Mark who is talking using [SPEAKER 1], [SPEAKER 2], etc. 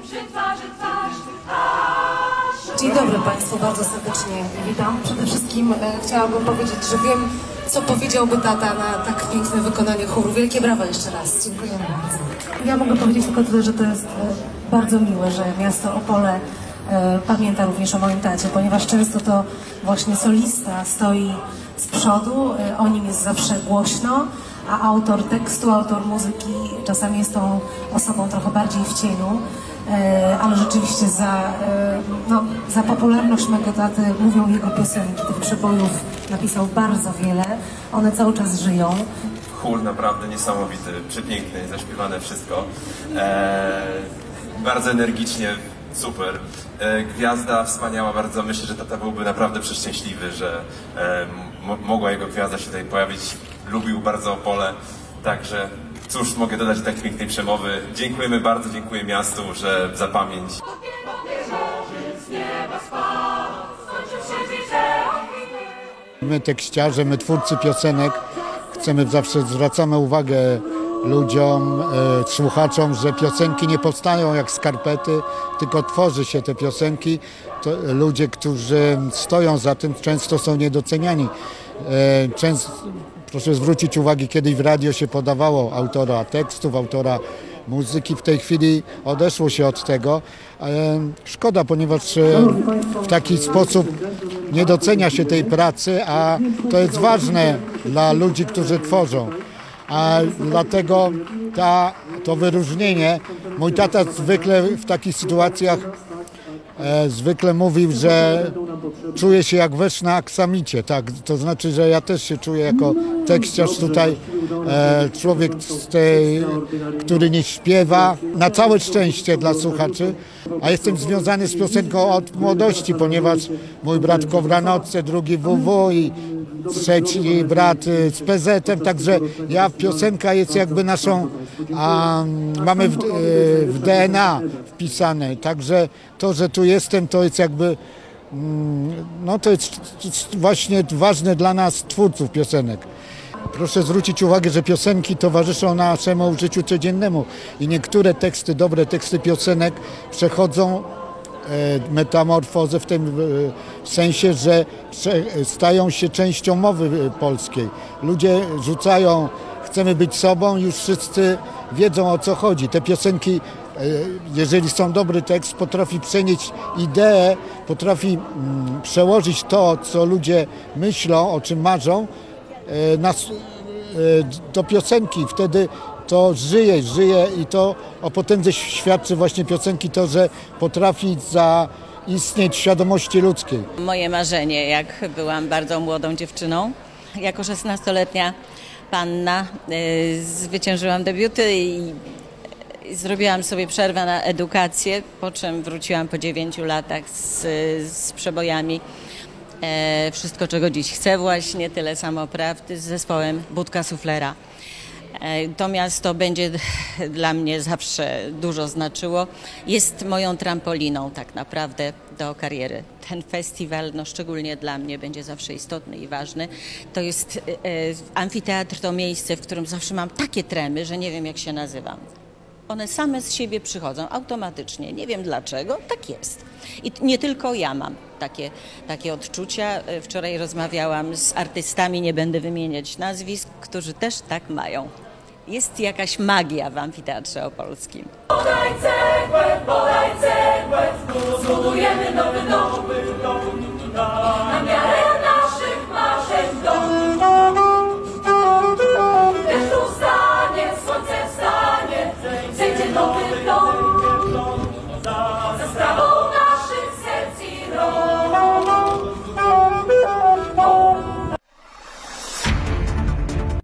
[SPEAKER 1] Dzień dobry Państwu, bardzo serdecznie witam. Przede wszystkim chciałabym powiedzieć, że wiem, co powiedziałby tata na tak piękne wykonanie chóru. Wielkie brawa jeszcze raz. Dziękujemy bardzo. Ja mogę powiedzieć tylko tyle, że to jest bardzo miłe, że miasto Opole pamięta również o moim tacie, ponieważ często to właśnie solista stoi z przodu, o nim jest zawsze głośno, a autor tekstu, autor muzyki czasami jest tą osobą trochę bardziej w cieniu, ale rzeczywiście za popularność mego taty mówią jego piosenki. Tych przebojów napisał bardzo wiele, one cały czas żyją.
[SPEAKER 2] Chór naprawdę niesamowity, przepiękny, zaśpiewane wszystko. Bardzo energicznie, super. Gwiazda wspaniała bardzo, myślę, że tata byłby naprawdę przeszczęśliwy, że mogła jego gwiazda się tutaj pojawić. Lubił bardzo Opole, także cóż mogę dodać do tak pięknej przemowy. Dziękujemy bardzo, dziękuję miastu, że za pamięć.
[SPEAKER 3] My tekściarze, my twórcy piosenek zawsze zwracamy uwagę ludziom, słuchaczom, że piosenki nie powstają jak skarpety, tylko tworzy się te piosenki. To ludzie, którzy stoją za tym, często są niedoceniani. Proszę zwrócić uwagę, kiedyś w radio się podawało autora tekstów, autora muzyki. W tej chwili odeszło się od tego. Szkoda, ponieważ w taki sposób nie docenia się tej pracy, a to jest ważne dla ludzi, którzy tworzą. A dlatego to wyróżnienie, mój tata zwykle w takich sytuacjach zwykle mówił, że czuje się jak wesz na aksamicie, tak, to znaczy, że ja też się czuję jako tekściarz tutaj, człowiek który nie śpiewa, na całe szczęście dla słuchaczy, a jestem związany z piosenką od młodości, ponieważ mój brat w Kowranocce, drugi WW i trzeci brat z PZ-em, także piosenka jest jakby naszą, mamy w DNA wpisane, także to, że tu jestem, to jest jakby, no to jest właśnie ważne dla nas, twórców piosenek. Proszę zwrócić uwagę, że piosenki towarzyszą naszemu życiu codziennemu i niektóre teksty, dobre teksty piosenek przechodzą metamorfozę w tym sensie, że stają się częścią mowy polskiej. Ludzie rzucają, chcemy być sobą, już wszyscy wiedzą, o co chodzi. Te piosenki, jeżeli są dobry tekst, potrafi przenieść ideę, potrafi przełożyć to, co ludzie myślą, o czym marzą, do piosenki. Wtedy to żyje i to o potędze świadczy właśnie piosenki, to, że potrafi zaistnieć w świadomości ludzkiej.
[SPEAKER 4] Moje marzenie, jak byłam bardzo młodą dziewczyną, jako 16-letnia panna, zwyciężyłam debiuty i zrobiłam sobie przerwę na edukację, po czym wróciłam po 9 latach z przebojami Wszystko, czego dziś chcę, właśnie tyle samo prawdy z zespołem Budka Suflera. To miasto będzie dla mnie zawsze dużo znaczyło. Jest moją trampoliną tak naprawdę do kariery. Ten festiwal, no szczególnie dla mnie, będzie zawsze istotny i ważny. To jest amfiteatr, to miejsce, w którym zawsze mam takie tremy, że nie wiem, jak się nazywam. One same z siebie przychodzą automatycznie. Nie wiem dlaczego, tak jest. I nie tylko ja mam takie odczucia. Wczoraj rozmawiałam z artystami, nie będę wymieniać nazwisk, którzy też tak mają. Jest jakaś magia w Amfiteatrze Opolskim.